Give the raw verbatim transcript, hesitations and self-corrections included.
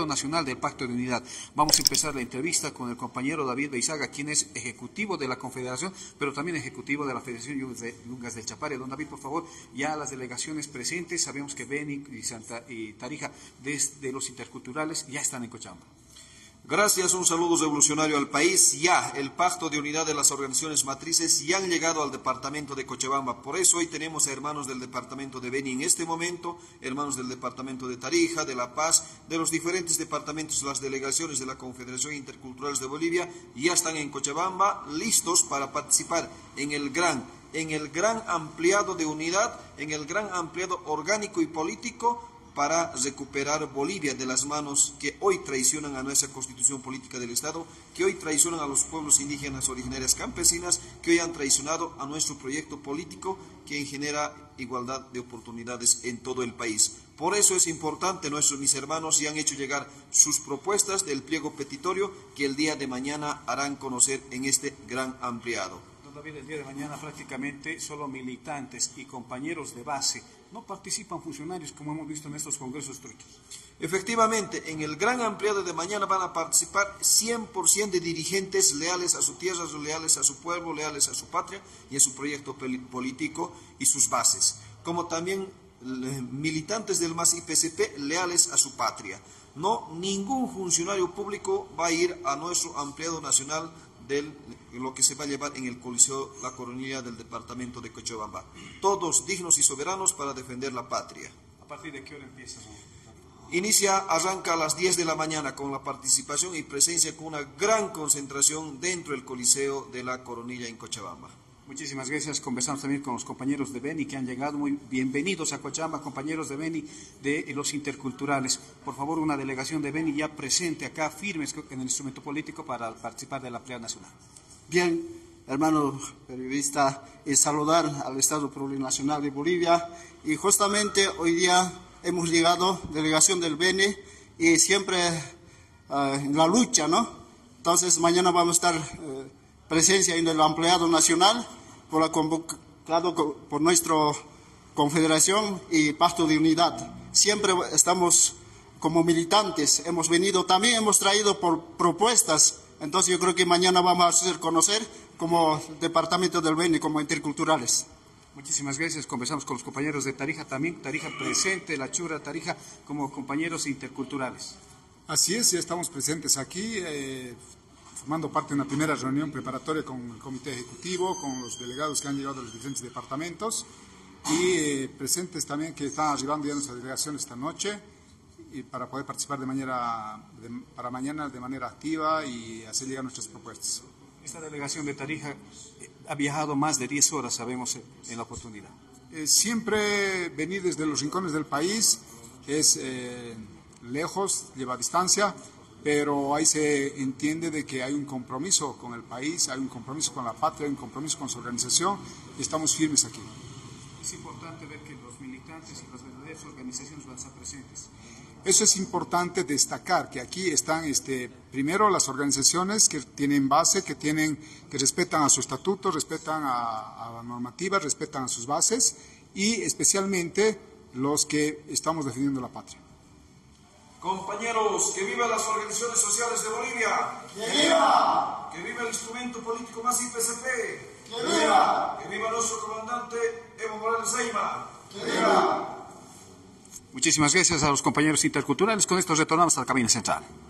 ampliado nacional del Pacto de Unidad. Vamos a empezar la entrevista con el compañero David Beizaga, quien es ejecutivo de la Confederación, pero también ejecutivo de la Federación Yungas del Chapare. Don David, por favor, ya las delegaciones presentes, sabemos que Beni y, Santa, y Tarija, desde los interculturales, ya están en Cochabamba. Gracias, un saludo revolucionario al país. Ya, el Pacto de Unidad de las organizaciones matrices ya han llegado al departamento de Cochabamba. Por eso hoy tenemos a hermanos del departamento de Beni en este momento, hermanos del departamento de Tarija, de La Paz, de los diferentes departamentos, las delegaciones de la Confederación Interculturales de Bolivia, ya están en Cochabamba, listos para participar en el gran, en el gran ampliado de unidad, en el gran ampliado orgánico y político, para recuperar Bolivia de las manos que hoy traicionan a nuestra constitución política del Estado, que hoy traicionan a los pueblos indígenas originarias campesinas, que hoy han traicionado a nuestro proyecto político que genera igualdad de oportunidades en todo el país. Por eso es importante, nuestros mis hermanos ya han hecho llegar sus propuestas del pliego petitorio que el día de mañana harán conocer en este gran ampliado. David, el día de mañana prácticamente solo militantes y compañeros de base, no participan funcionarios como hemos visto en estos congresos truchos. Efectivamente, en el gran ampliado de mañana van a participar cien por ciento de dirigentes leales a su tierra, leales a su pueblo, leales a su patria y a su proyecto político y sus bases, como también militantes del M A S y P C P leales a su patria. No, ningún funcionario público va a ir a nuestro ampliado nacional de lo que se va a llevar en el Coliseo La Coronilla del departamento de Cochabamba. Todos dignos y soberanos para defender la patria. ¿A partir de qué hora empieza? Inicia, arranca a las diez de la mañana con la participación y presencia con una gran concentración dentro del Coliseo de La Coronilla en Cochabamba. Muchísimas gracias. Conversamos también con los compañeros de Beni que han llegado. Muy bienvenidos a Cochabamba, compañeros de Beni de los interculturales. Por favor, una delegación de Beni ya presente acá, firmes en el instrumento político para participar de la Asamblea Nacional. Bien, hermano periodista, y saludar al Estado Plurinacional de Bolivia. Y justamente hoy día hemos llegado, delegación del Beni, y siempre uh, en la lucha, ¿no? Entonces, mañana vamos a estar Uh, presencia en el ampliado nacional por la convocado por nuestra Confederación y Pacto de Unidad. Siempre estamos como militantes, hemos venido, también hemos traído por propuestas, entonces yo creo que mañana vamos a hacer conocer como Departamento del Beni, como interculturales. Muchísimas gracias. Conversamos con los compañeros de Tarija también, Tarija presente, La Chura, Tarija, como compañeros interculturales. Así es, ya estamos presentes aquí, eh, formando parte de una primera reunión preparatoria con el Comité Ejecutivo, con los delegados que han llegado de los diferentes departamentos y eh, presentes también que están arribando ya nuestra delegación esta noche y para poder participar de manera, de, para mañana de manera activa y hacer llegar nuestras propuestas. Esta delegación de Tarija eh, ha viajado más de diez horas, sabemos, en la oportunidad. Eh, siempre venir desde los rincones del país es eh, lejos, lleva distancia, pero ahí se entiende de que hay un compromiso con el país, hay un compromiso con la patria, hay un compromiso con su organización y estamos firmes aquí. Es importante ver que los militantes y las verdaderas organizaciones van a estar presentes. Eso es importante destacar, que aquí están este, primero las organizaciones que tienen base, que, tienen, que respetan a su estatuto, respetan a, a la normativa, respetan a sus bases y especialmente los que estamos defendiendo la patria. Compañeros, que vivan las organizaciones sociales de Bolivia. ¡Que viva! Que viva el instrumento político M A S y P C P. ¡Que viva! Que viva nuestro comandante Evo Morales Zeima. ¡Que viva! Muchísimas gracias a los compañeros interculturales. Con esto retornamos a la cabina central.